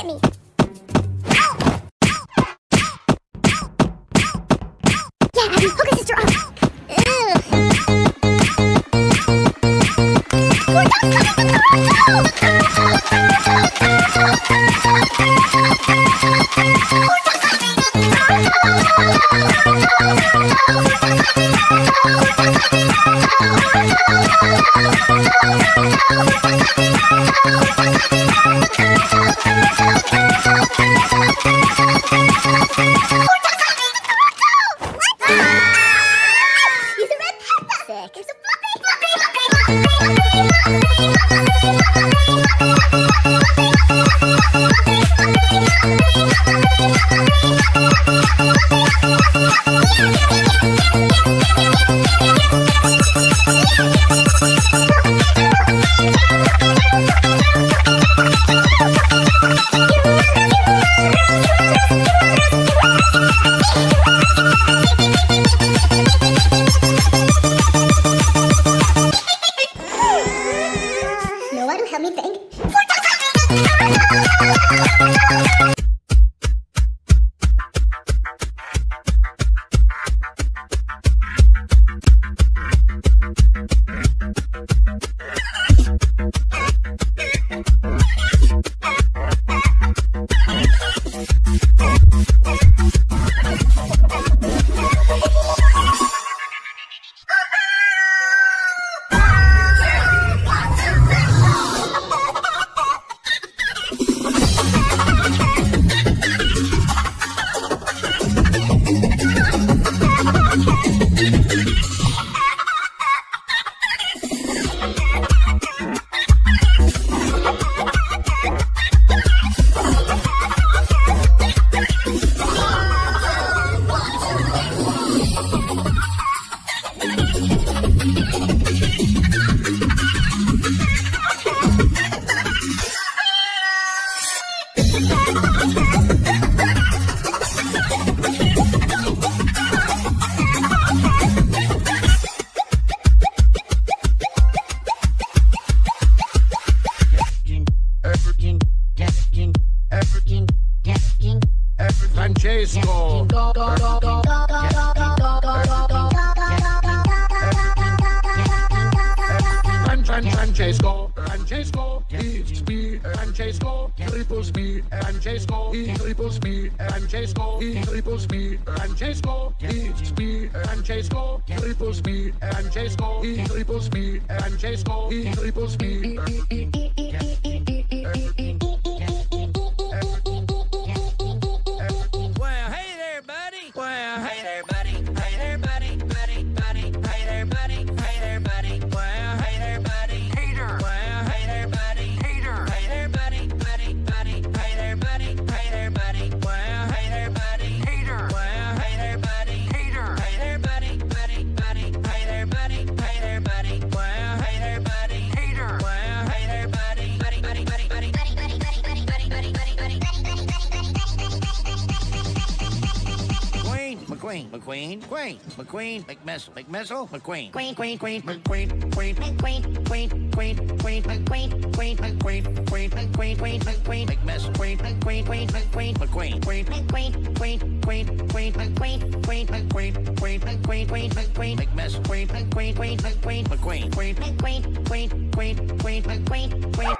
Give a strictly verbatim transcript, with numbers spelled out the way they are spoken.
me. Yeah, Abby, hook a sister up. Ew. Four dogs coming to He's a red panda. Sick. Here's a fluffy, fluffy, No one will help me think. Francesco. Francesco, Francesco, it's me, Francesco, triples me, Francesco, he triples me, Francesco, he triples me, Francesco, it's me, Francesco, triples me, Francesco, he triples me, Francesco, he triples me. Well, hey there, buddy. Well, hey there, buddy. Hey there, buddy. Buddy, buddy. Hey there, buddy. Hey there, buddy. Well, hey there, buddy. Hater. Well, hey there, buddy. Hater. Hey there, buddy. Buddy, buddy. Hey there, buddy. Hey there, buddy. Well, hey there, buddy. Hater. Well, hey there, buddy. Hater. Hey there, buddy. Buddy, buddy. Hey there, buddy. Hey there, buddy. Well, hey there, buddy. Hater. Well, hey there, buddy. Buddy, buddy, buddy, buddy, buddy, buddy, buddy, buddy, buddy, buddy, buddy, buddy, buddy, buddy. McQueen, McQueen, Queen, McQueen, McMissile, McMissile, McQueen, Queen, Queen, Queen, McQueen, Queen, McQueen, Queen, Queen, Queen, McQueen, Queen, McQueen, Queen, McQueen, Queen, McQueen, McMissile, Queen, McQueen, Queen, McQueen, McQueen, Queen, McQueen, Queen, Queen, Queen, McQueen, Queen, McQueen, Queen, McQueen, Queen, McQueen, McMissile, Queen, McQueen, Queen, McQueen, McQueen, Queen, McQueen, Queen, Queen, Queen, Queen, McQueen, Queen.